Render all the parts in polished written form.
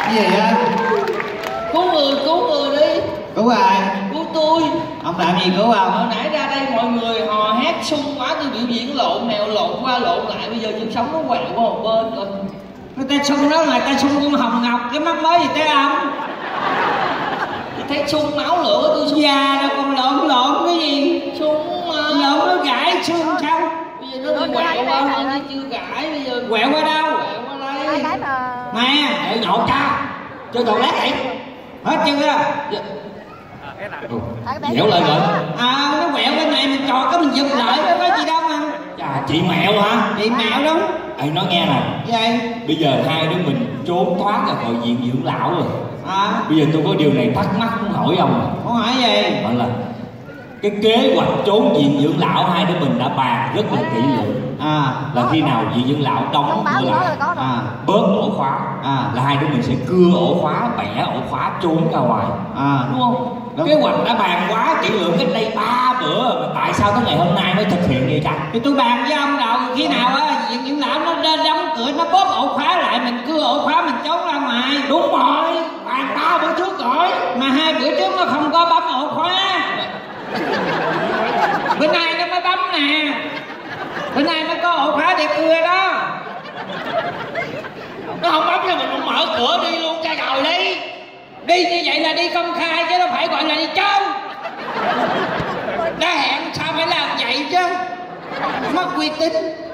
Cái gì á? Cứu người đi. Cứu ai? Cứu tôi. Ông làm gì cứu không? Hồi nãy ra đây mọi người hò hét sung quá, tôi biểu diễn lộn nèo lộn qua lộn lại, bây giờ chân sống nó quẹo qua một bên rồi. Cái tay sung đó là tay sung con Hồng Ngọc, cái mắt mới gì tới ông? Thấy sung máu lửa tôi sung. Già đâu còn lộn cái gì? Sung mà. Lộn nó gãy xương sao? Bây giờ nó đi quẹo qua hơn chứ chưa gãy, bây giờ Quẹo qua đâu? quẹo qua đây. Nè, để nhột cha. Cho đồ lát vậy. Hết chưa á? Dẻo lại rồi. Nó quẹo bên này mình trò cái mình giật lại, có gì đâu mà. Chà, chị mẹo hả? Chị mẹo đó. Ê, nói nghe nè. Vậy? Bây giờ hai đứa mình trốn thoát ra khỏi viện dưỡng lão rồi. Bây giờ tôi có điều này thắc mắc muốn hỏi ông. Không hỏi gì? Gọi là cái kế hoạch trốn viện dưỡng lão hai đứa mình đã bàn rất là kỹ lưỡng. Là khi nào viện dưỡng lão đóng cửa lại, bớt ổ khóa, là hai đứa mình sẽ cưa ổ khóa, bẻ ổ khóa trốn ra ngoài. Đúng không? Đúng. Kế hoạch đã bàn quá kỹ lưỡng cách đây 3 bữa mà tại sao tới ngày hôm nay mới thực hiện vậy ta? Thì tôi bàn với ông đâu, khi nào á viện dưỡng lão nó đóng cửa, nó bóp ổ khóa lại, mình cưa ổ khóa mình trốn ra ngoài. Đúng rồi, bàn 3 bữa trước rồi. Mà 2 bữa trước nó không có bấm ổ khóa. Bữa nay nó mới bấm nè. Bữa nay nó có ổ khóa để cưa đó. Nó không bấm cho mình cũng mở cửa đi luôn cha trời đi. Đi như vậy là đi công khai chứ đâu phải gọi là đi trốn. Đã hẹn sao phải làm vậy chứ. Mất uy tín.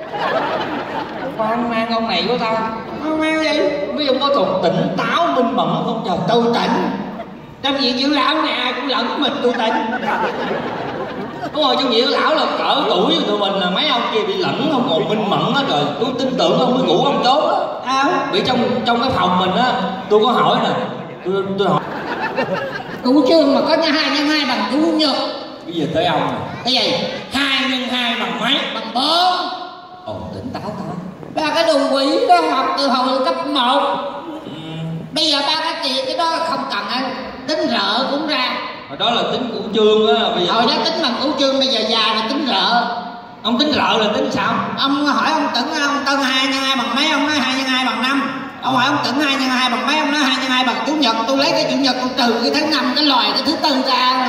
Hoang mang ông này của tao. Hoang mang gì? Mấy ông có còn tỉnh táo minh mẫn không trời? Tôi tỉnh. Trong viện dưỡng lão này ai cũng lẫn mình tôi tỉnh. Đúng rồi, trong viện lão là cỡ tuổi của tụi mình là mấy ông kia bị lẫn không còn minh mẫn hết rồi. Tôi tin tưởng ông mới ngủ ông trốn á. Bị trong cái phòng mình á, tôi có hỏi nè. Tôi hỏi Củ chương mà có 2x2 bằng củ nhật. bây giờ tới ông nè. Cái gì? 2x2 bằng mấy? Bằng 4. Ồ, tỉnh táo ta. Ba cái đồ quỷ đó học từ hồi cấp 1. Bây giờ ba cái chị cái đó không cần anh. Tính rợ cũng ra. Hồi đó là tính củ chương á. Bây giờ hồi đó tính bằng củ chương, bây giờ già là tính rợ. Ông tính rợ là tính sao? Ông hỏi ông Tửng, ông Tân 2x2 bằng mấy, ông nói 2x2 bằng 5. Ông hỏi ông Tửng 2x2 bằng mấy, ông nói 2x2 bằng chủ nhật. Tôi lấy cái chủ nhật tôi trừ cái tháng 5 cái loài cái thứ tư ra.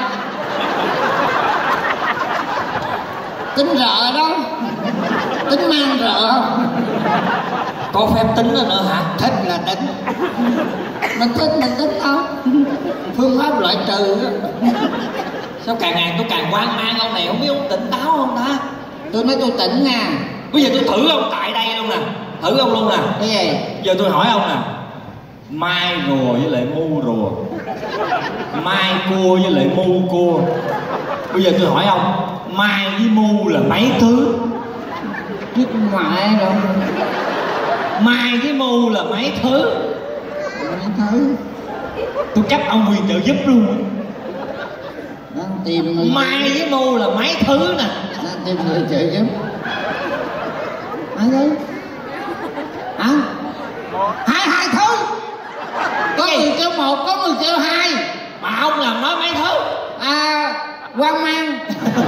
Tính rợ đó. Tính mang rợ không? Có phép tính nữa hả? Thích là tính. Mình thích mình tính thôi. Phương pháp loại trừ đó. Sao càng ngày tôi càng hoang mang ông này, không biết ông tỉnh táo không ta? Tôi nói tôi tỉnh nha. Bây giờ tôi thử ông tại đây luôn nè. Thử ông luôn nè. Cái gì? Giờ tôi hỏi ông nè. Mai rùa với lại mu rùa, mai cua với lại mu cua. Bây giờ tôi hỏi ông, mai với mu là mấy thứ? Biết ngoại rồi. Mai với mu là mấy thứ? Mấy thứ? Tôi chấp ông quyền trợ giúp luôn. Đang tìm người. Mai với mu là mấy thứ nè? Đang tìm người trợ giúp. Mấy thứ? Hả? Hai thứ. Có người kêu 1, có người kêu 2. Mà ông làm nói mấy thứ? Hoang mang.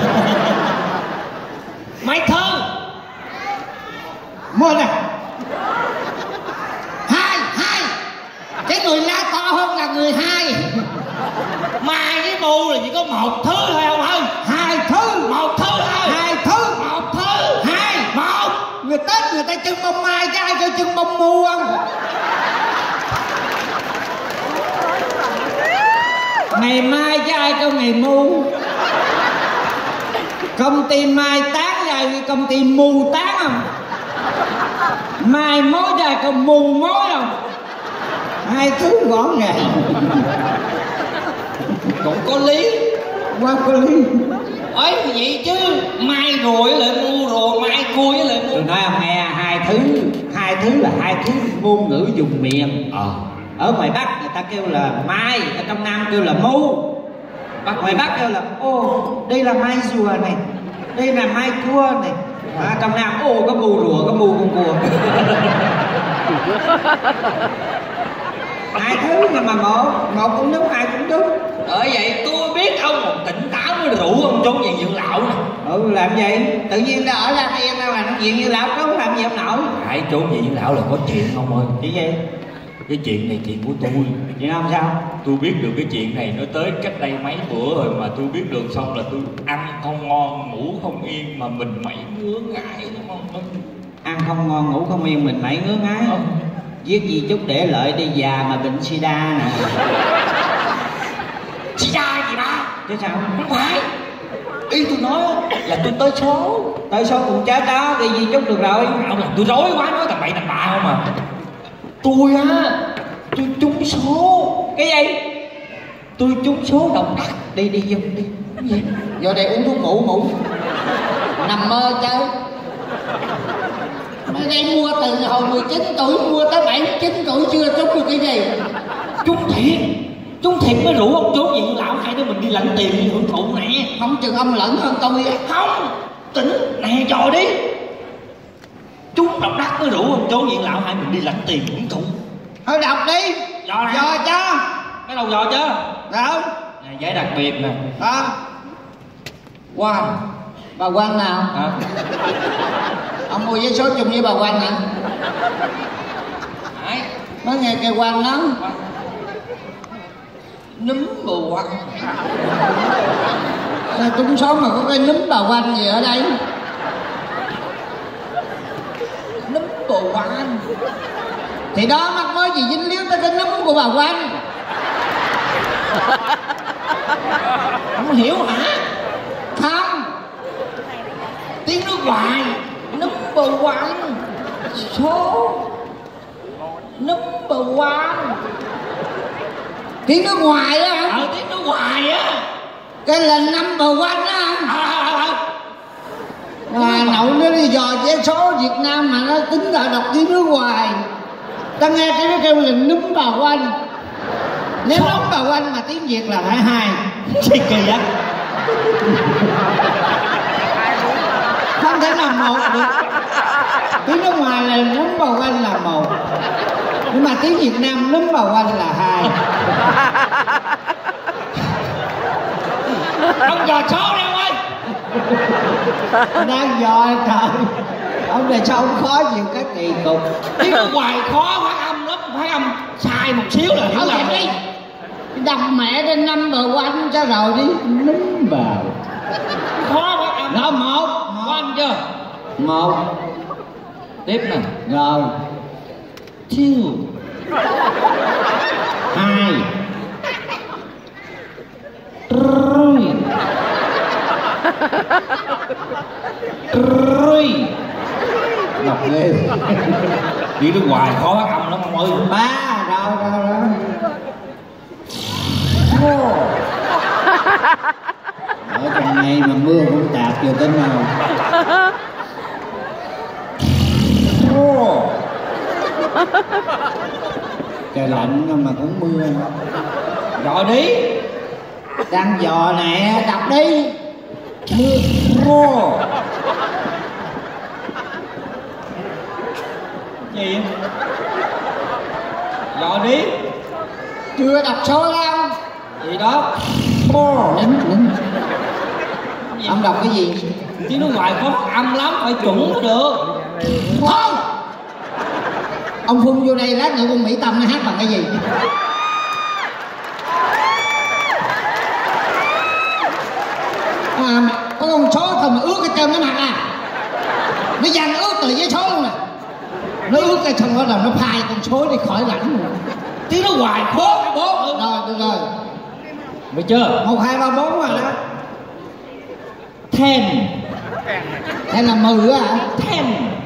Mấy thứ? Một nè. Hai. Cái người la to hơn là người 2. Mai với mu là chỉ có 1 thứ thôi ông ơi. 2 thứ. 1 thứ thôi. 2 thứ. 1 thứ. 2. 1. Người Tết người ta trưng bông mai chứ ai cho trưng bông mu không? Ngày mai chứ ai cho ngày mu. Công ty mai tán ra như công ty mu tán không? Mai mối ra còn mu mối không? 2 thứ rõ ràng. Cũng có lý. Quá có lý. Ấy vậy chứ mai rùa với lại mu rùa, mai cua với lại mu. Tôi nói ông nghe, 2 thứ là 2 thứ ngôn ngữ dùng miệng. Ở ngoài Bắc người ta kêu là mai, ở trong Nam kêu là mu. Ngoài Bắc kêu là ô, đây là mai rùa này, đây là mai cua này. Trong Nam ô có mu rùa, có mu con cua. 2 thứ nhưng mà một cũng đúng, 2 cũng đúng. Bởi vậy tôi biết ông một tỉnh táo mới rủ ông trốn viện dưỡng lão nè. Làm vậy? Tự nhiên nó ở ra yên đâu mà nó viện dưỡng lão trốn làm gì ông nội? Phải trốn viện dưỡng lão là có chuyện ông ơi. Chuyện gì? Cái chuyện này chuyện của tôi. Chuyện không sao? Tôi biết được cái chuyện này nó tới cách đây mấy bữa rồi, mà tôi biết được xong là tôi ăn không ngon, ngủ không yên, mà mình mẩy ngứa ngáy đúng không? Ăn không ngon, ngủ không yên, mình mẩy ngứa ngáy. Viết gì chút để lợi đi già mà bệnh sida nè. Sida gì ba? Chứ sao? Không phải. Ý tôi nói là tôi tới số. Tới số cũng chết đó, đi gì chút được rồi. Ông là tôi rối quá, nói tầm bậy tầm bạ không à. Tôi á, tôi trúng số. Cái gì? Tôi trúng số độc đắc. Đi vô đi. Vô đây uống thuốc ngủ. Nằm mơ chơi. Mới đây mua từ hồi 19 tuổi mua tới 79 tuổi chưa trúng được cái gì. Trúng thiệt mới rủ ông trốn diện lão hai đứa mình đi lãnh tiền đi hưởng thụ nè. Không chừng ông lẫn hơn tôi. Không, tỉnh nè trò đi. Trúng độc đắc mới rủ ông trốn diện lão hai mình đi lãnh tiền hưởng thụ. Thôi đọc đi. Dò cho. Cái đầu dò chưa? Đâu? Nè, giấy đặc biệt nè. Đó. Quan. Bà Quan nào? Hả? Ông mua giấy số chung với bà Quan hả? Đấy. Mới nghe cây Quan nói núm bà Quan. Sao trúng số mà có cái núm bà Quan gì ở đây? Núm bà Quan. Thì đó mắc mới gì dính líu tới cái núm của bà Quan. Không hiểu hả? Không. Tiếng nước ngoài. Number one. Số Number one. Tiếng nước ngoài á hả? Tiếng nước ngoài á. Cái là number one á hả? Hà Nội nó đi dò vé số Việt Nam mà nó tính là đọc tiếng nước ngoài. Ta nghe cái nó kêu là number one. Nếu number one mà tiếng Việt là phải hai. Gì kỳ á. Không thể nào một được. Tiếng nước ngoài là number one là một, nhưng mà tiếng Việt Nam number one là hai. Ông dò số đi ông ơi. Đang dò trời. Ông này sao ông khó chịu cái kỳ cục. Tiếng nước ngoài khó phát âm lắm, phát âm sai một xíu là hiểu làm đi. Đọc mẹ trên number one cho rồi đi. Number khó phát âm. Rồi một One chưa? Một. Tiếp nè. Rồi. Two. Hai. Three. Three. Đọc ghê. Đi nước ngoài khó phát âm lắm ông ơi. Ba. Rồi. Four. Ở trong này mà mưa cũng tạt vô tới nào. Trời lạnh mà cũng mưa. Rồi đi. Đang dò nè, đọc đi. Mưa. Gì? Dò đi. Chưa đọc số đâu. Gì đó? Nín. Ông đọc cái gì? Tiếng nước ngoài có phát âm lắm, phải chuẩn mới được. Không. Ông phun vô đây lát nữa con Mỹ Tâm nó hát bằng cái gì? Có con số thôi mà ướt cái chân cái mặt à. Nó dằn ướt từ giấy số luôn nè. Nó ướt cái chân bắt đầu nó phai con số đi khỏi lạnh. Tiếng nước ngoài khó cái bố. Rồi, được rồi. Được chưa? 1, 2, 3, 4 rồi đó. 10. Hay là 10 á hả? 10.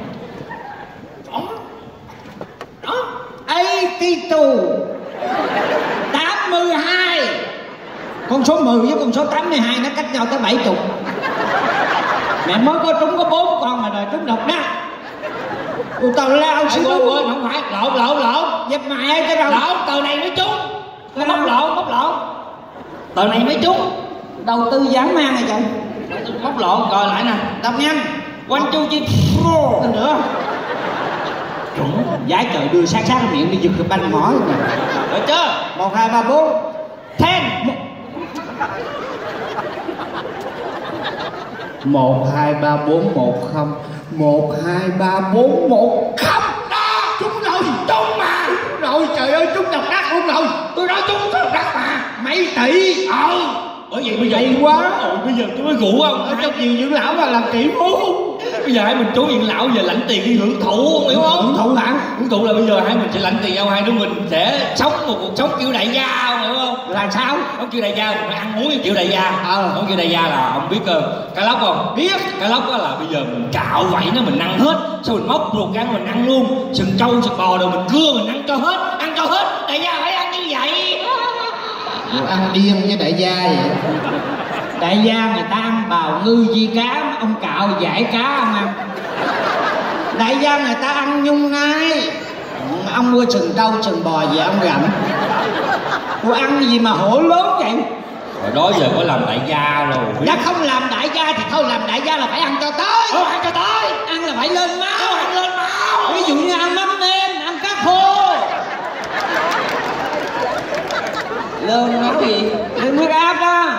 82. 82. Con số 10 với con số 82 nó cách nhau tới 70. Mẹ mới có trúng có 4 con mà đời trúng độc đắc. Tao lao xíu. Không phải, lộn. Dẹp mẹ cái đâu. Lộn, tờ này mới trúng. Bóc lộn. Tờ này mới trúng. Đầu tư dán mang này trời. Bóc lộn, rồi lại nè. Đọc nhanh. One, two, three, four. Nữa. Chuẩn. Giải trời đưa sát miệng đi giật cái banh mỏ rồi. Được chưa? 1, 2, 3, 4. 10. 1, 2, 3, 4, 1, 0. 1, 2, 3, 4, 1, 0. Đó, trúng rồi, trúng mà. Rồi. trời ơi, trúng độc đắc luôn rồi. Tôi nói trúng độc đắc mà. Mấy tỷ. Bởi vậy bây giờ hay quá. Bây giờ tôi mới rủ không? Ở trong viện dưỡng lão mà làm tỷ phú. Bây giờ hai mình trốn viện lão giờ lãnh tiền đi hưởng thụ, hiểu không? Hưởng thụ hả? Hưởng thụ là bây giờ hai mình sẽ lãnh tiền nhau, hai đứa mình sẽ sống một cuộc sống kiểu đại gia, không hiểu không? Là sao? Không kiểu đại gia, mình phải ăn uống như kiểu đại gia. Không kiểu đại gia là ông biết cá lóc không? Biết. Cá lóc đó là bây giờ mình cạo vậy nó mình ăn hết, sau mình móc ruột gan mình ăn luôn, sừng trâu sừng bò rồi mình cưa mình ăn cho hết, ăn cho hết. Đại gia phải ăn như vậy. Ăn điên với đại gia vậy. Đại gia người ta ăn bào ngư di cá, ông cạo giải cá ông ăn. Đại gia người ta ăn nhung nai. Ông mua sừng trâu sừng bò gì ông gặm. Tôi ăn gì mà hổ lớn vậy? Rồi đó giờ có làm đại gia rồi. Đã không làm đại gia thì thôi, làm đại gia là phải ăn cho tới. Ăn cho tới. Ăn là phải lên máu. Ăn lên máu. Ví dụ như ăn mắm nêm, ăn cá khô. Lên nó gì? Lên huyết áp đó.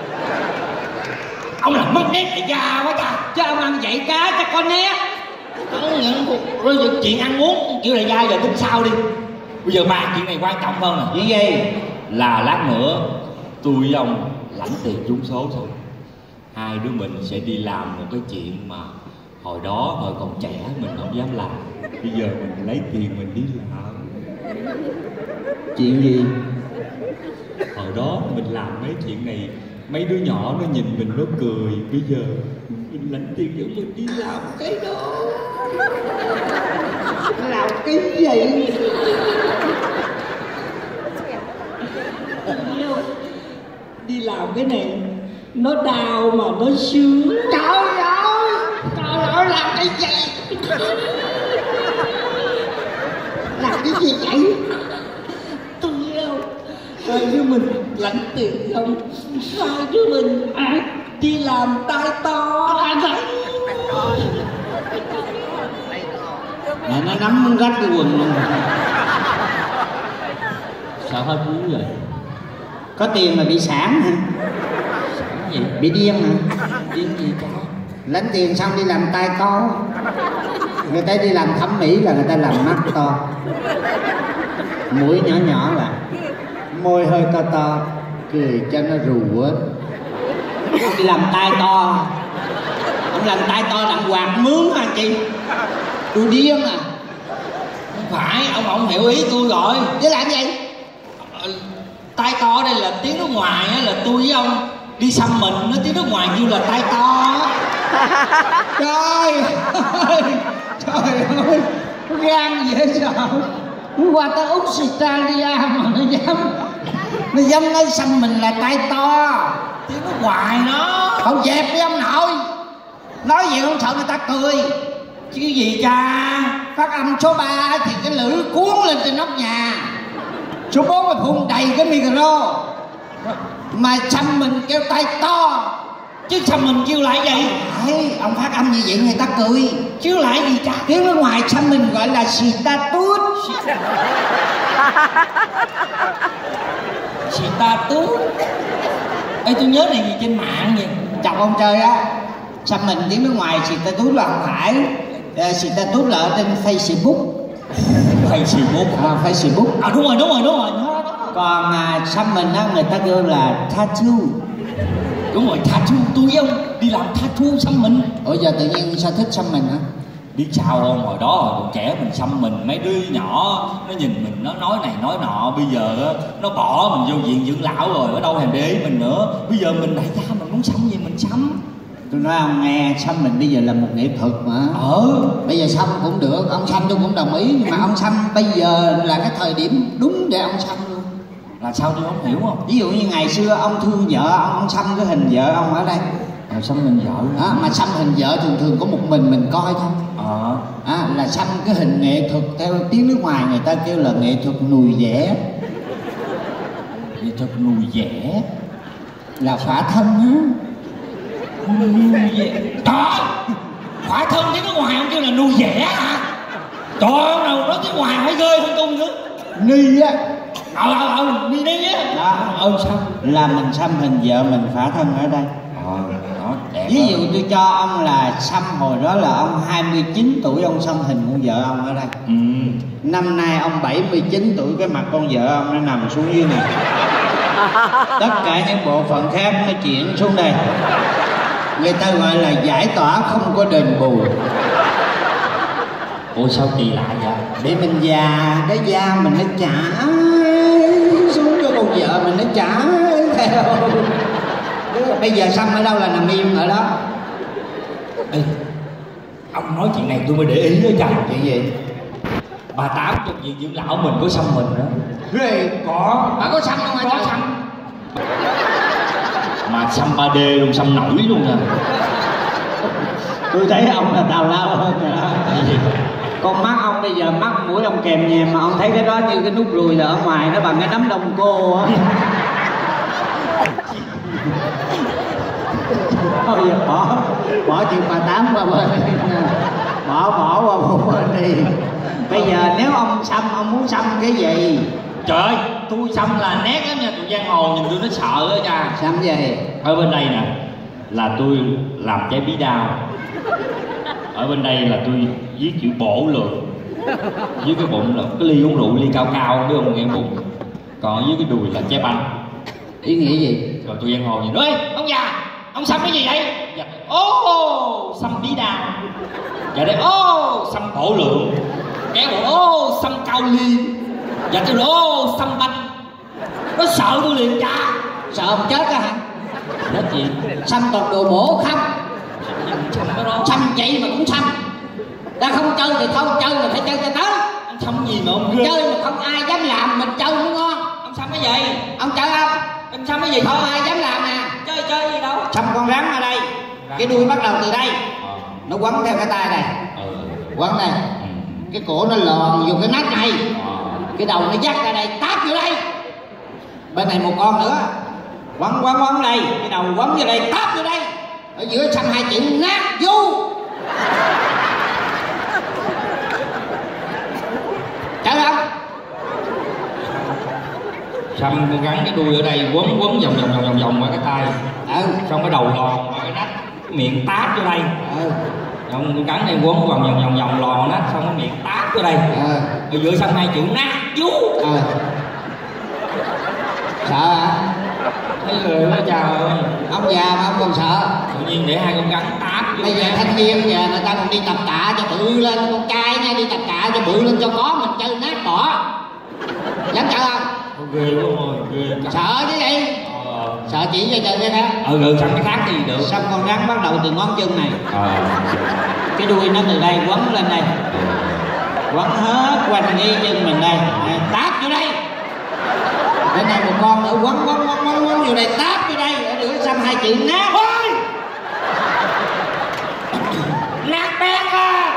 Ông là mất nét đại gia quá ta. Chứ ông ăn dạy cá chắc có nét. Rồi giờ chuyện ăn uống kiểu đại gia giờ tính sao đi. Bây giờ bàn chuyện này quan trọng hơn nè. Chuyện gì? Là lát nữa tôi với ông lãnh tiền trúng số xong, hai đứa mình sẽ đi làm một cái chuyện mà hồi đó hồi còn trẻ mình không dám làm. Bây giờ mình lấy tiền mình đi làm. Chuyện gì? Hồi đó mình làm mấy chuyện này, mấy đứa nhỏ nó nhìn mình nó cười. Bây giờ mình lãnh tiền dẫn mình đi làm cái đó. Làm cái gì? Đi làm cái này nó đau mà nó sướng. Trời ơi, làm cái gì? Làm cái gì vậy? Tôi yêu hai đứa mình lãnh tiền không, hai đứa mình đi làm tay to. Mà nó nắm rách cái quần luôn. Sao hết vú rồi? Có tiền mà bị sản hả? Sản gì? Bị điên hả? Điên gì cho? Lãnh tiền xong đi làm tay to. Người ta đi làm thẩm mỹ là người ta làm mắt to, mũi nhỏ nhỏ là, môi hơi to to, cười cho nó rù á. Đi làm tay to. Ông làm tay to làm quạt mướn hả chị? Tôi điên à? Không phải, ông hiểu ý tôi rồi. Chứ làm gì? Tay to đây là tiếng nước ngoài á, là tôi với ông đi xăm mình, nó tiếng nước ngoài kêu là tay to. Trời ơi, gan dễ sợ. Hôm qua tới Australia mà nó dám nói xăm mình là tay to. Tiếng nước ngoài nó. Không dẹp đi ông nội. Nói gì không sợ người ta cười. Chứ gì cha. Phát âm số 3 thì cái lưỡi cuốn lên trên nóc nhà, số 4 là phun đầy cái micro. Mà xăm mình kêu tay to. Chứ xăm mình kêu lại vậy? Đấy, ông phát âm như vậy người ta cười. Chứ lại gì cha? Tiếng nước ngoài xăm mình gọi là status. Status. Ê, tôi nhớ này gì trên mạng vậy? Chọc ông chơi á. Xăm mình tiếng nước ngoài status là không phải. Status là ở trên Facebook. Facebook. Facebook. Đúng rồi. Nó. Còn xăm mình á người ta kêu là tattoo. Đúng rồi, tattoo. Tôi với ông đi làm tattoo xăm mình. Ủa giờ tự nhiên sao thích xăm mình hả? Biết sao không, hồi đó hồi còn trẻ mình xăm mình, mấy đứa nhỏ nó nhìn mình nó nói này nói nọ. Bây giờ nó bỏ mình vô viện dưỡng lão rồi, ở đâu thèm để ý mình nữa. Bây giờ mình đại gia mình muốn xăm gì mình xăm. Tôi nói ông nghe, xăm mình bây giờ là một nghệ thuật mà. Bây giờ xăm cũng được, ông xăm tôi cũng đồng ý. Nhưng mà ông xăm bây giờ là cái thời điểm đúng để ông xăm luôn. Là sao tôi không hiểu không? Ví dụ như ngày xưa ông thương vợ, ông xăm cái hình vợ ông ở đây. Xăm hình vợ mà xăm hình vợ thường có một mình coi thôi. Là xăm cái hình nghệ thuật theo tiếng nước ngoài người ta kêu là nghệ thuật nùi vẽ. Nghệ thuật nùi vẽ là khỏa thân á. Nùi vẽ. Trời, khỏa thân tiếng nước ngoài ông kêu là nùi vẽ hả? Trời ơi, ông nào nói tiếng ngoài phải ghê hơn tôi nữa. Ni á. Ni á. Sao? Là mình xăm hình vợ mình khỏa thân ở đây. Đó, đẹp đẹp. Ví dụ tôi cho ông là xăm hồi đó là ông 29 tuổi ông xăm hình con vợ ông ở đây. Năm nay ông 79 tuổi cái mặt con vợ ông nó nằm xuống dưới này. Tất cả những bộ phận khác nó chuyển xuống đây. Người ta gọi là giải tỏa không có đền bù. Ủa sao kỳ lạ vậy? Để mình già, cái da mình nó trả xuống cho con vợ mình nó trả theo. Bây giờ xăm ở đâu là nằm im ở đó. Ê, ông nói chuyện này tôi mới để ý đó trời. Chuyện gì? Bà Tám trong viện dưỡng lão mình có xăm mình đó. Ghê. Có. Bà có xăm không? Có xăm. Mà xăm 3D luôn, xăm nổi luôn nè. Tôi thấy ông là tào lao hơn rồi đó. Con mắt ông bây giờ mắt mũi ông kèm nhèm mà ông thấy cái đó như cái nút ruồi là ở ngoài nó bằng cái nắm đông cô á. Thôi giờ bỏ chuyện bà Tám qua bên, bỏ qua một bên đi. Bây giờ nếu ông xăm, ông muốn xăm cái gì? Trời ơi, tôi xăm là nét lắm nha, tụi giang hồ nhìn tôi nó sợ đó cha. Xăm gì? Ở bên đây nè là tôi làm trái bí đao. Ở bên đây là tôi viết chữ bổ lượng. Dưới cái bụng là cái ly uống rượu, ly cao cao biết không, nghe bụng. Còn ở dưới cái đùi là trái banh. Ý nghĩa gì? Rồi tôi giang hồ nhìn, ơi ông già, ông xăm cái gì vậy? Dạ, ô xăm bí đao. Dạ đây, ô xăm bổ lượng. Kéo bộ, ô xăm cao liên. Dạ tôi ô xăm banh. Nó sợ tôi liền cha. Sợ ông chết á hả? Chết gì? Xăm toàn đồ bổ không? Xăm vậy mà cũng xăm. Ta không chơi thì thôi, chơi là phải chơi cho tới. Anh xăm gì mà ông ghê? Chơi mà không ai dám làm, mình chơi cũng ngon. Ông xăm cái gì? Ông chơi không? Em xăm cái gì? Không ai dám làm nè. Chơi gì đâu. Xăm con rắn ở đây. Cái đuôi bắt đầu từ đây. Nó quấn theo cái tay này. Quấn đây. Cái cổ nó lòn vô cái nách này. Cái đầu nó dắt ra đây, táp vô đây. Bên này một con nữa. Quấn đây. Cái đầu quấn vô đây, táp vô đây. Ở giữa xăm hai chữ nát du. Trời không? Xăm con gắn cái đuôi ở đây, quấn vòng qua cái tay. Xong cái đầu lòn qua cái nách, miệng táp vô đây. Xong con gắn đây quấn vòng lòn nách, xong cái miệng táp vô đây. Ở giữa xăm hai chữ nát du. Sợ hả? Thấy người đó trời ơi. Ông già mà ông còn sợ. Tự nhiên để hai con gắn táp vô. Bây giờ thanh niên giờ người ta còn đi tập tạ cho bự lên. Con trai nha, đi tập tạ cho bự lên cho có, mình chơi nát bỏ. Dám chơi không? Ghê quá rồi, ghê. Sợ chứ gì? Sợ chỉ cho chơi cái khác. Xăm cái khác thì được. Xăm con rắn bắt đầu từ ngón chân này. Cái đuôi nó từ đây quấn lên đây. Quấn hết quanh cái chân mình đây. Táp vô đây. Bên này một con nữa quấn vô đây, táp vô đây. Ở giữa xăm hai chữ nát. Ôi! Nát bét à.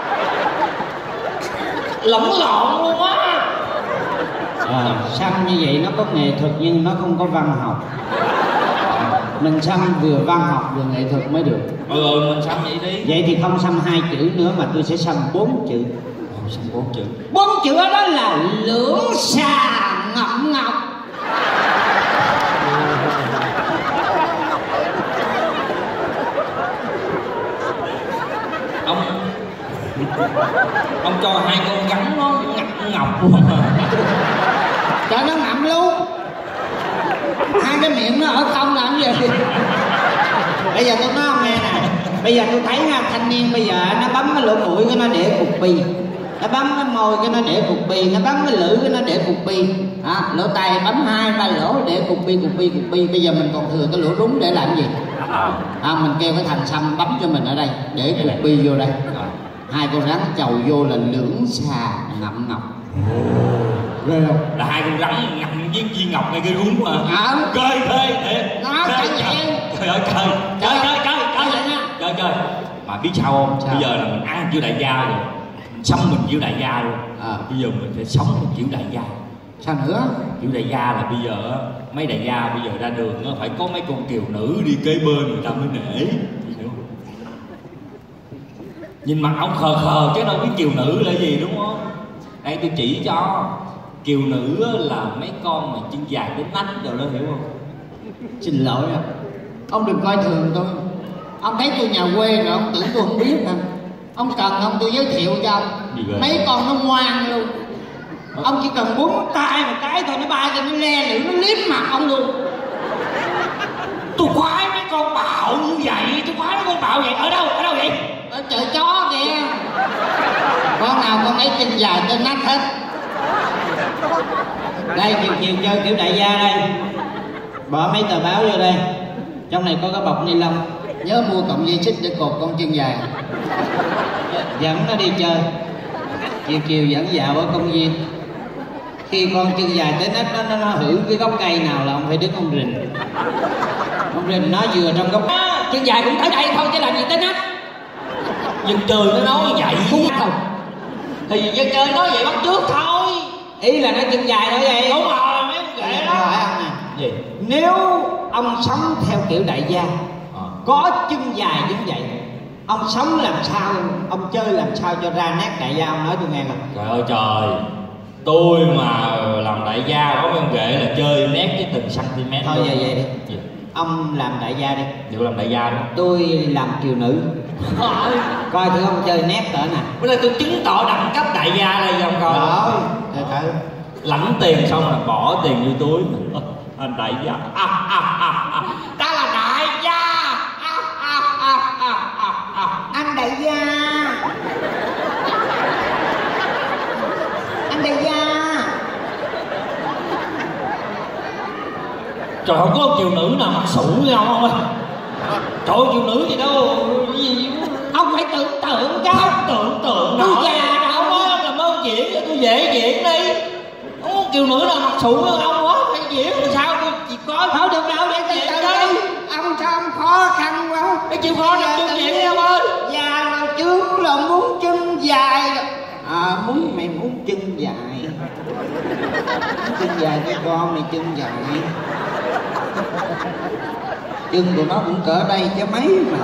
Lẫn lộn luôn á. Xăm như vậy nó có nghệ thuật nhưng nó không có văn học. Mình xăm vừa văn học vừa nghệ thuật mới được. Mình xăm vậy đi. Vậy thì không xăm hai chữ nữa mà tôi sẽ xăm 4 chữ. Xăm 4 chữ. 4 chữ đó là lưỡng xà ngậm ngọc. Ông cho hai con gắn nó ngọc luôn. Cho nó ngậm luôn. Hai cái miệng nó ở không làm gì. Bây giờ tôi nói ông nghe nè. Bây giờ tôi thấy nha, thanh niên bây giờ nó bấm cái lỗ mũi cái nó để cục bì, nó bấm cái môi cái nó để cục bì, nó bấm cái lưỡi cái nó để cục bì, lỗ tai bấm 2-3 lỗ để cục bì. Bây giờ mình còn thừa cái lỗ rúng để làm gì? Mình kêu cái thằng xăm bấm cho mình ở đây để cục bì vô đây. Hai con rắn chầu vô là lưỡng xà ngậm ngọc. Ghê không? Là hai con rắn ngậm với viên ngọc ngay cái rúng mà. Chơi thiệt. Nó chơi nhẹ. Trời ơi chơi. Mà biết sao không? Sao? Bây giờ là mình ăn chữ đại gia rồi, sống mình chữ đại gia luôn. Bây giờ mình phải sống một chữ đại gia. Sao nữa? Chữ đại gia là bây giờ mấy đại gia bây giờ ra đường phải có mấy con kiều nữ đi kế bên người ta mới nể. Nhìn mặt ông khờ chứ đâu biết kiều nữ là gì đúng không? Đây tôi chỉ cho. Kiều nữ là mấy con mà chân dài đến nách rồi đó, hiểu không? Xin lỗi ông đừng coi thường tôi. Ông thấy tôi nhà quê rồi ông tưởng tôi không biết hả? Ông cần không tôi giới thiệu cho ông. Mấy con nó ngoan luôn. Ông chỉ cần búng tay một cái thôi nó bay cho nó le lưỡi nó liếm mặt ông luôn. Tôi khoái mấy con bạo như vậy, tôi khoái mấy con bạo vậy. Ở đâu vậy? Ở chợ chó kìa. Con nào con ấy chân dài trên nách hết. Đây chiều chơi kiểu đại gia đây. Bỏ mấy tờ báo vô đây. Trong này có cái bọc ni lông. Nhớ mua cọng dây xích để cột con chân dài. Dẫn nó đi chơi. Chiều dẫn dạo ở công viên. Khi con chân dài tới nách nó hử cái gốc cây nào là ông phải đứng ông rình. Ông rình nó vừa trong gốc chân dài cũng tới đây thôi chứ làm gì tới nách. Dân chơi nó nói vậy không? Thì dân chơi nói vậy bắt trước thôi. Ý là nó chân dài thôi vậy. Đúng rồi, mấy ông ghệ đó. Gì? Nếu ông sống theo kiểu đại gia, có chân dài như vậy, ông sống làm sao, ông chơi làm sao cho ra nét đại gia, ông nói tôi nghe coi. Trời ơi trời, tôi mà làm đại gia có mấy ông ghệ là chơi nét cái từng cm. Thôi vậy đi. Gì? Ông làm đại gia đi. Được làm đại gia đó. Tôi làm kiều nữ. Coi thử ông chơi nét cỡ nè. Bây giờ tôi chứng tỏ đẳng cấp đại gia đây cho ông coi. Rồi, từ từ. Lãnh tiền xong là bỏ tiền vô túi. Anh đại gia. Ta là đại gia. Anh đại gia. Anh đại gia. Trời, không có kiều nữ nào mặc sủ với ông ơi. Trời ơi, kiều nữ gì đâu. Ông phải tưởng tượng chứ. Không tưởng tượng tôi nổi. già đâu. Ông ơi, ông làm ơn diễn cho tôi dễ diễn đi. Không có kiều nữ nào mặc sủ với ông hết. Phải diễn làm sao tôi chỉ có. Thôi được đâu để từ từ đi. Ông sao ông khó khăn quá. Cái chịu khó làm chung diễn đi ông ơi. Già nào trước là muốn chân dài. Mày muốn chân dài. Chân dài cái con này chân dài. Chân của nó cũng cỡ đây chứ mấy mà.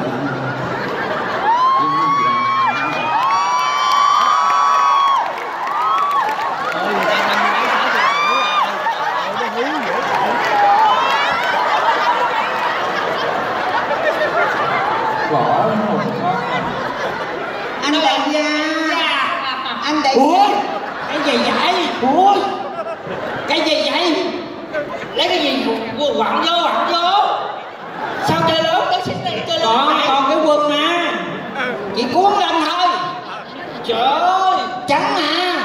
Anh đại gia. Anh đại gia. Ủa? Cái gì vậy? Ủa? Cái gì vậy? Lấy cái gì quẳng vô. Sao chơi lớn tới xích này chơi lớn này? Còn cái quần mà. Chỉ cuốn lên thôi. Trời ơi. Trắng mà.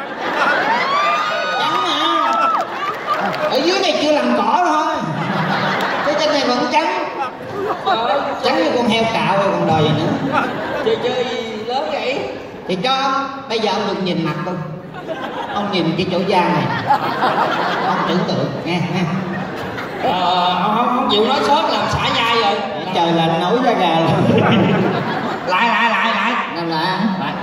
Ở dưới này chưa làm cỏ thôi. Cái trên này vẫn trắng. Trắng như con heo cạo rồi còn đòi gì nữa. Chơi lớn vậy? Thì cho ông. Bây giờ ông đừng nhìn mặt tôi. Ông nhìn cái chỗ da này. Ông tưởng tượng nghe. Ông không chịu nói sớm làm xả nhai rồi. Trời lạnh nổi ra gà rồi. Lại. Làm lại.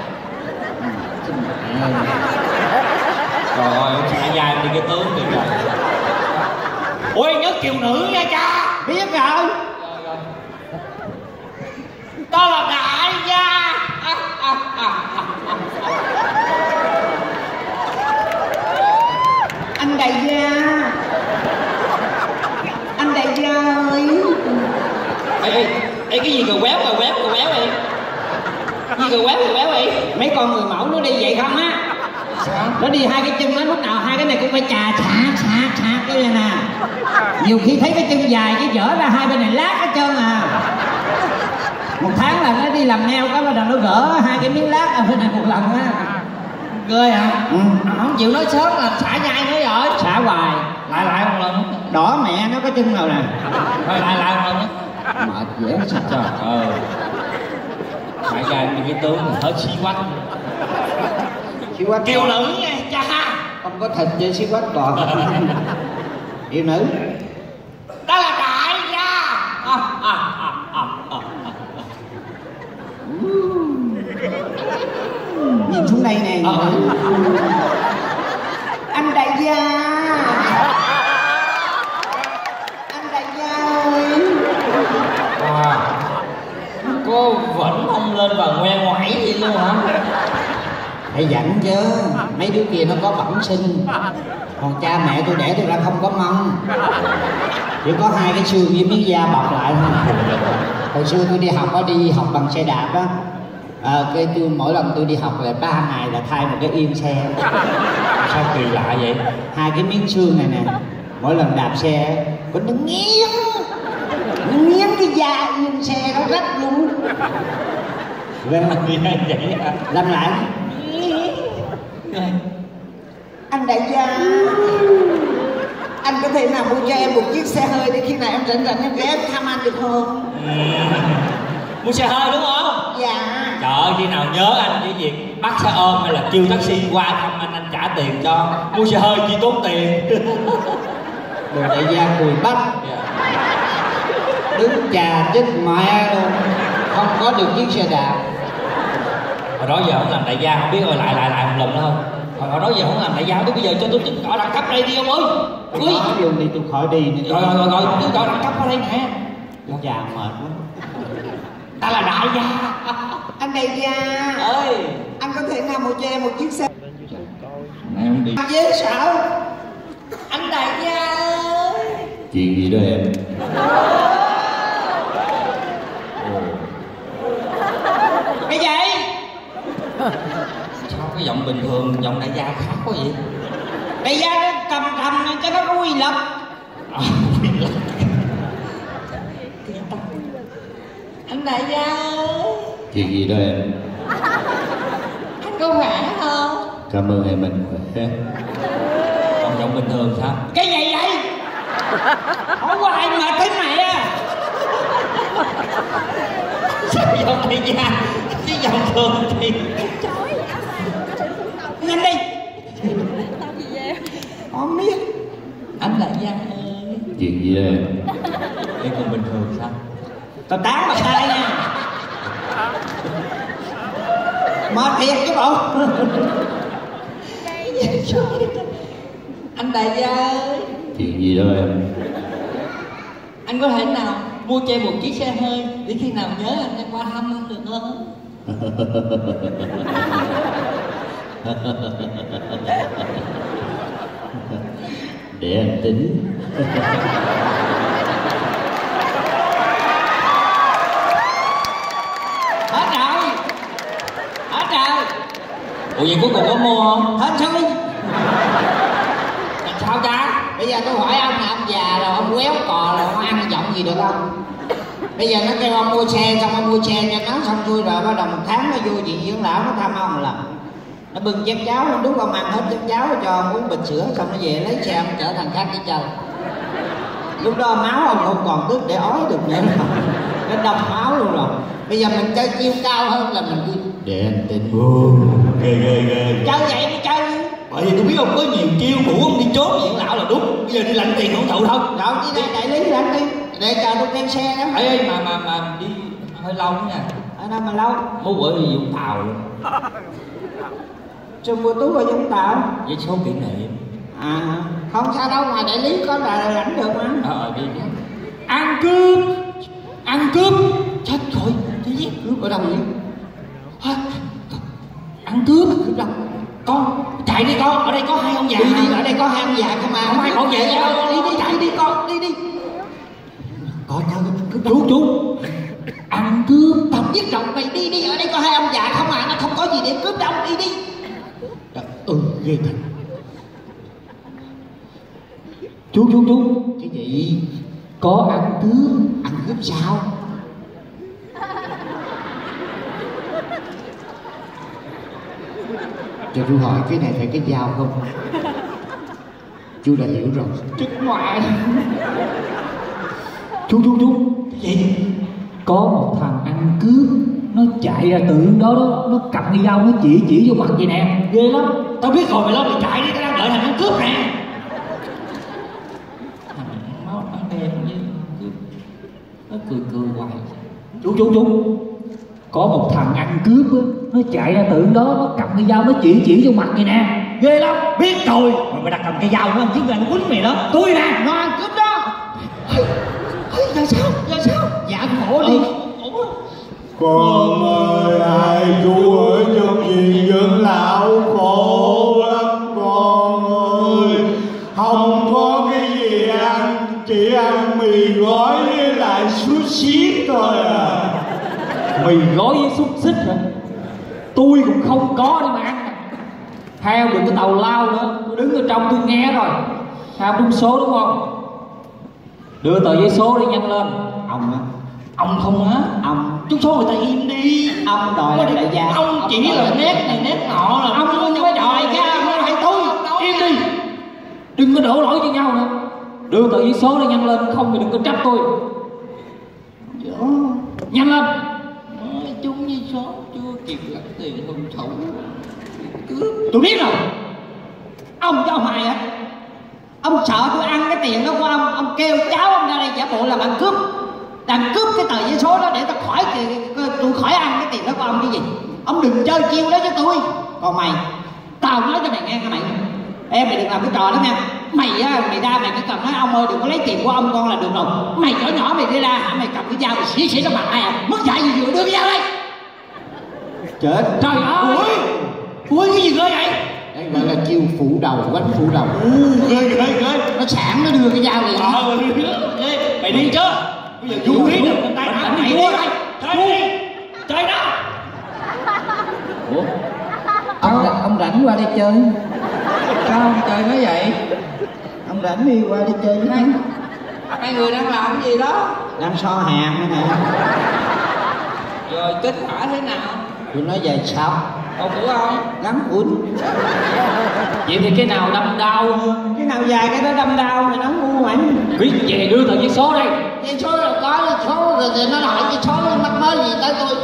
Trời ơi, xả nhai đi cái tướng kìa trời. Ôi nhớ kiều nữ nha cha. Biết rồi. Đó là đại gia. Anh đại gia. Anh đại gia ơi. Ê, cái gì cờ quéo vậy? Gì cờ quéo vậy? Mấy con người mẫu nó đi vậy không á? Sao? Nó đi hai cái chân nó lúc nào hai cái này cũng phải chà cái này nè. Nhiều khi thấy cái chân dài cái dở ra hai bên này lát hết trơn à. Một tháng là nó đi làm neo cái bắt đầu nó gỡ hai cái miếng lát ở bên này một lần á. Ghê hả? Không chịu nói sớm là xả nhai nữa rồi. Xả hoài. Lại một lần. Đỏ mẹ nó có chân nào nè. Thôi lại một lần. Mệt dễ sao Trời ơi. Phải ra đi cái tướng thì hết xí quách. Xí quách Kiều nữ nha cha. không có thịt với xí quách còn. Kiều nữ. Đó là đại gia. Nhìn xuống đây nè. Anh đại gia. Anh đại gia ơi. Cô vẫn không lên và ngoe ngoải gì luôn hả? Phải dặn chứ. Mấy đứa kia nó có bẩm sinh. Còn cha mẹ tôi đẻ tôi ra không có mông, chỉ có hai cái xương với miếng da bọc lại thôi. Hồi xưa tôi đi học bằng xe đạp á, cái tôi mỗi lần tôi đi học là 3 ngày là thay một cái yên xe. Sao kỳ lạ vậy? Hai cái miếng xương này nè, mỗi lần đạp xe nó nghiến cái da yên xe nó rách luôn. Làm lại. Anh đại gia, anh có thể nào mua cho em một chiếc xe hơi để khi nào em rảnh em ghé thăm anh được không? Mua xe hơi đúng không? Dạ. Trời ơi, khi nào nhớ anh chỉ việc bắt xe ôm hay là kêu taxi qua thăm anh trả tiền cho. Mua xe hơi chỉ tốn tiền. Đồ đại gia cùi bắp, đứng chà chết mẹ luôn, không có được chiếc xe đạp. Hồi đó giờ không làm đại gia, không biết rồi lại một lần nữa không? Hồi đó giờ không làm đại gia, bây giờ cho tôi chứng tỏ đẳng cấp đây đi ông ơi. Ui luôn đi, tôi khỏi đi nữa. Rồi chứng tỏ đẳng cấp ở đây nè. Tôi già mệt lắm. Ta là đại gia. Anh đại gia ơi, anh có thể nào mua cho em một chiếc xe em đi dễ sợ. Anh đại gia ơi. Chuyện gì đó em? Cái gì? Sao cái giọng bình thường, giọng đại gia khác quá vậy? Đại gia nó cầm cho nó có quy lực. Anh đại gia ơi. Chuyện gì đó em? Anh có khỏe không? Cảm ơn em, mình khỏe. Còn giọng bình thường sao? Cái gì vậy? Hỏi hoài mà thế này à? Sao giọng đại gia chứ giọng thường thì nhanh đi. Không biết. anh đại gia ơi. Chuyện gì đó em? Em còn bình thường sao? Tao tán mặt tay nha. Mệt thiệt chứ bộ. Anh đại gia ơi. Chuyện gì đó em? Anh có thể nào mua cho em một chiếc xe hơi để khi nào nhớ anh em qua thăm anh được không? Để anh tính. Hết rồi. Hết rồi. Ủa vậy cuối cùng có mua không? Hết rồi. Sao cha? Bây giờ tôi hỏi ông là ông già rồi, ông quéo cò rồi, ông ăn giọng gì được không? Bây giờ nó kêu ông mua xe, xong ông mua xe cho nó xong xuôi rồi bắt đầu 1 tháng nó vô viện dưỡng lão nó thăm ông là nó bưng chén cháo, đúng ông ăn hết chén cháo cho ông uống bịch sữa xong nó về lấy xe ông trở thành khác cái trời. Lúc đó máu ông không còn tức để ói được nữa rồi. Nó đông máu luôn rồi. Bây giờ mình chơi chiêu cao hơn là mình cứ Để anh tính. Ghê. chơi vậy mới chơi. Bởi vì tôi biết ông có nhiều chiêu, rủ ông đi trốn dưỡng lão là đúng. Bây giờ đi lãnh tiền hưởng thụ thôi. Rồi đi đây đại lý lãnh đi. Để chờ tôi đem xe đó. Ê mà đi hơi lâu nữa nha. Ở đâu mà lâu? Muốn bữa đi Vũng Tàu luôn. Sao mua túi ở Vũng Tàu? Với số kỷ niệm. À không sao đâu, ngoài đại lý có là lãnh được mà. Đi nhé. Ăn cướp. Chết rồi, cái gì? Cướp ở đâu vậy? Ăn cướp. Cướp đâu? Con chạy đi con, ở đây có 2 ông già. Đi, ở đây có 2 ông già không mà. Không ai bảo vệ gì đâu. Đi chạy đi con, đi. Coi cướp Chú. Ăn cướp. tao biết rồi, mày đi, ở đây có 2 ông già không à, nó không có gì để cướp đâu, đi. Ghê thật. Chú. Cái gì? Có ăn cướp. Ăn cướp sao? Cho chú hỏi cái này phải cái dao không? Chú đã hiểu rồi. Chết ngoại. Chú. Cái gì? Có một thằng ăn cướp, nó chạy ra từ đó, nó cầm cái dao nó chỉ vô mặt vậy nè, ghê lắm. Tao biết rồi, mày lo mày chạy đi, tao đang đợi thằng ăn cướp nè. Nó đen với nó cười hoài. Chú. Có một thằng ăn cướp á, nó chạy ra từ đó, nó cầm cái dao nó chỉ vô mặt vậy nè, ghê lắm. Biết rồi, mày đặt cầm cái dao nó chứ là nó quýnh mày đó. Tôi nè, Nó ăn cướp đó. Giờ sao? Dạ khổ đi. Con ơi, hai chú ở trong viện dưỡng lão khổ lắm con ơi. không có cái gì ăn, chỉ ăn mì gói với lại súp xiết thôi à. Mì gói với xúc xích hả? Tôi cũng không có để mà ăn. Heo đừng có tàu lao nữa, tôi đứng ở trong tôi nghe rồi. Heo trúng số đúng không? Đưa tờ giấy số đi nhanh lên. Ông á, ông không á? ông trúng số người ta im đi. ông đòi lại đại gia. Ông chỉ là nét này nét nọ là ông không phải đòi cái ông phải tôi. Im đi, đừng có đổ lỗi cho nhau nữa. Đưa tờ giấy số đi nhanh lên, không thì đừng có trách tôi. Nhanh lên. Trúng với số chưa kịp lãnh tiền hung thủ. Tôi biết rồi. Ông cho ông hài á, ông sợ tôi ăn cái tiền đó của ông kêu cháu ông ra đây giả bộ làm ăn cướp, làm cướp cái tờ giấy số đó để tôi khỏi ăn cái tiền đó của ông cái gì. Ông đừng chơi chiêu đó với tôi. Còn mày, tao nói cho mày nghe cái mày, em mày đừng làm cái trò đó nha. Mày á, mày ra mày cứ cầm nói ông ơi đừng có lấy tiền của ông con là được rồi. Mày nhỏ nhỏ mày đi ra hả, mày cầm cái dao mày xỉ nó mặt ai à, mất dạy gì vừa đưa cái dao đây. Chết Trời ơi. Ui cái gì ghê vậy? Đây gọi là chiêu phủ đầu, quánh phủ đầu. Ghê. Nó sẵn nó đưa cái dao liền. Mày đi chứ. Bây giờ vũ khí được tay mày đi đây. Chơi đó. Ủa? Ông rảnh qua đây chơi. Sao ông chơi nói vậy? Ông rảnh đi qua đi chơi với anh. Hai người đang làm cái gì đó? đang so hàng nữa nè. Rồi kết quả thế nào? Tôi nói về sao Cậu của ông? ngắn cuốn. Vậy thì cái nào đâm đau hơn? Cái nào dài cái đó đâm đau mày nói ngu mày. Quyết về đưa tờ giấy số đây. Cái số là có cái số rồi thì nó hỏi cái số nó mắc mới gì tới tôi.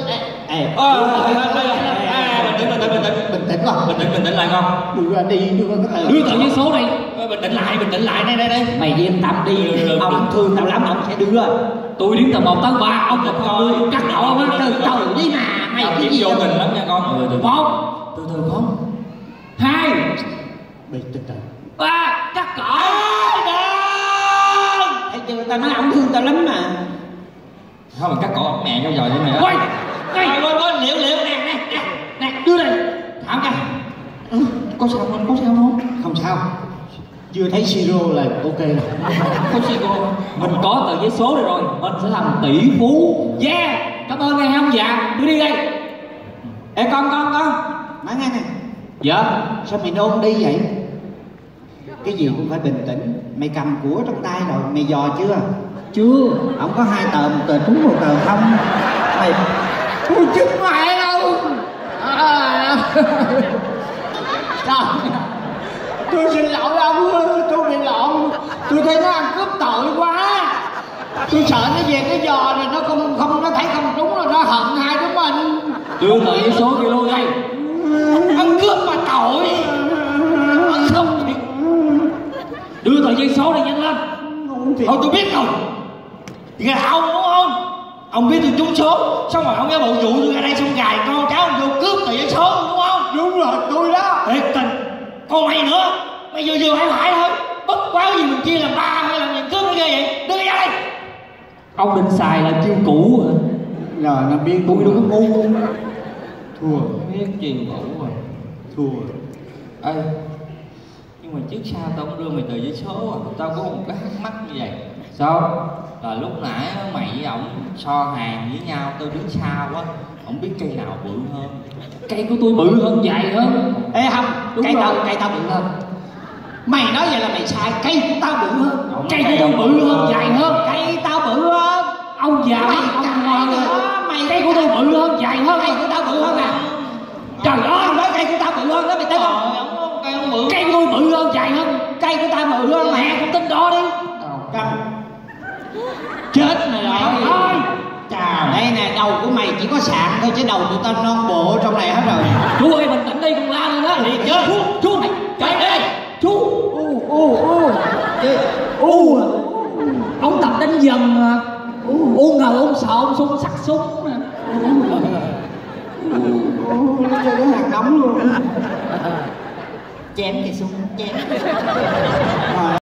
Bình tĩnh lại con. Đưa ra đi đưa cái tờ. Đưa tờ giấy số đây. Bình tĩnh lại đây. Mày yên tâm đi, ông thương tao lắm ông sẽ đưa. Tôi đến tờ 1 tới 3, ông một con cắt đầu ông á. Từ từ đi mà mày cái gì vô đâu. tình lắm nha con. 1 từ con. 2 Bị từ từ. 3 cắt cỏ. Thấy chưa, tao nói ông thương tao lắm mà. Thôi mình cắt cỏ mẹ cho giỏi với mày. Quay liệu nè đưa đây. Thảm ca. Có sao không? Không sao, chưa thấy siro là ok rồi. Không xin cô. Mình có tờ giấy số này rồi, mình sẽ thành tỷ phú. Yeah, cảm ơn nghe ông già. Đưa đi đây. Ê con nói nghe nè. Dạ. Sao mày nôn đi vậy? Cái gì cũng phải bình tĩnh. Mày cầm của trong tay rồi, mày dò chưa? Chưa. Ông có 2 tờ, 1 tờ trúng 1 tờ không. Mày Tôi chết mẹ đâu. Trời, tôi xin lỗi ông, tôi bị lộn. Tôi thấy nó ăn cướp tội quá. Tôi sợ nó về cái giò này nó không nó thấy không trúng rồi nó hận hai đứa mình. Đưa tờ giấy số kia luôn đây. Ăn cướp mà tội. Không. Đưa tờ giấy số này nhanh lên. Thôi tôi biết rồi. Gà ông đúng không? Ông biết tôi trúng số, xong rồi ông giả bộ dụ tôi ra đây xong gài con cháu ông vô cướp tờ giấy số đúng không? Đúng rồi, tôi đó. Thiệt tình. Còn mày nữa, mày vừa phải thôi. Bất quá gì mình chia làm 3 hay làm gì cướp nó ghê vậy? Đưa ra đây. Ông định xài là chiêu cũ hả? Rồi nó biết Tôi đâu có ngu. thua. Biết chuyện cũ rồi. Thua. Ê, nhưng mà trước sau tao cũng đưa mày tờ giấy số à. Tao có một cái thắc mắc như vậy. Sao? Là lúc nãy mày với ổng so hàng với nhau, tôi đứng xa quá. Ổng biết cây nào bự hơn. Cây của tôi bự hơn, dài hơn. ê không, Đúng cây rồi. tao bự hơn. Mày nói vậy là mày sai, cây của tao bự hơn. Cây của tôi bự hơn, dài hơn. Cây tao bự hơn. Ông già Mày ông cãi ngoan nữa, rồi. mày Cây của tôi bự hơn, dài hơn. Cây của tao bự hơn à? Trời ơi, Tao nói cây của tao bự hơn đó mày tin không? Cây ổng bự. cây của tôi bự hơn, dài hơn. Cây của tao bự hơn Mẹ mẹ. cũng tin đó đi. Cầm. Chết mày rồi. Thôi. Chà, đây nè, đầu của mày chỉ có sạn thôi chứ đầu tụi tao non bộ trong này hết rồi. Chú ơi bình tĩnh đi, con la lên đó. Chú mày chạy đây. Chú. Ông tập đánh dần mà. Ngờ ông sợ ông súng sặc súng nè. Nó chơi cái hạt nóng luôn. Chém cây súng, chém. Rồi.